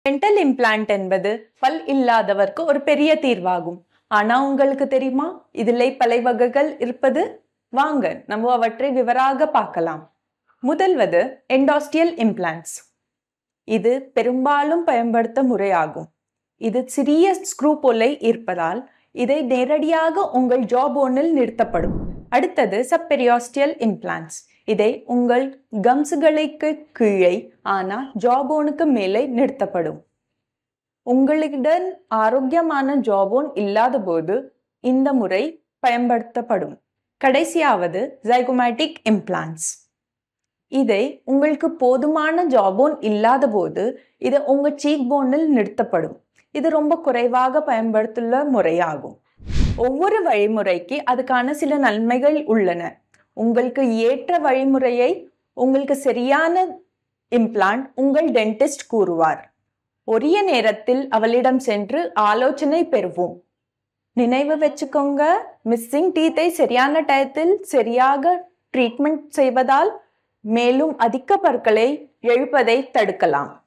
Dental implant என்பது பல் இல்லாதவர்க்கு ஒரு பெரிய தீர்வாகும். ஆனா உங்களுக்கு தெரியுமா இதிலே பல வகைகள் இருப்பது? வாங்க நம்ம அவற்றை விவராக பார்க்கலாம். முதல்வது எண்டோஸ்டியல் இம்ப்ளான்ட்ஸ். இது பெரும்பாலும் பயன்படுத்த முறையாகும். இது சிறிய ஸ்க்ரூ போல இருப்பதால் இதை நேரடியாக உங்கள் ஜா போனில் நிறுத்தப்படும். அடுத்தது சப்பெரியாஸ்டியல் இம்ப்ளான்ட்ஸ். இதை உங்கள் கம்ஸ்களுக்கு கீழே ஆனா ஜாபோனுக்கு மேலே நிறுத்தப்படும். உங்களிடம் ஆரோக்கியமான ஜாபோன் இல்லாத போது இந்த முறை பயன்படுத்தப்படும். கடைசியாவது ஜைகோமேட்டிக் இம்ப்ளான்ட்ஸ். இதை உங்களுக்கு போதுமான ஜாபோன் இல்லாத போது இது உங்க சீக் போனில் நிறுத்தப்படும். இது ரொம்ப குறைவாக பயன்படுத்துள்ள முறையாகும். ஒவ்வொரு வழிமுறைக்கு அதுக்கான சில நன்மைகள் உள்ளன. உங்களுக்கு ஏற்ற வழிமுறையை உங்களுக்கு சரியான இம்ப்ளான்ட் உங்கள் டென்டிஸ்ட் கூறுவார். உரிய நேரத்தில் அவளிடம் சென்று ஆலோசனை பெறுவோம். நினைவு வச்சுக்கோங்க, மிஸ்ஸிங் டீத்தை சரியான டயத்தில் சரியாக ட்ரீட்மெண்ட் செய்வதால் மேலும் அதிக பற்களை எழுப்பதை தடுக்கலாம்.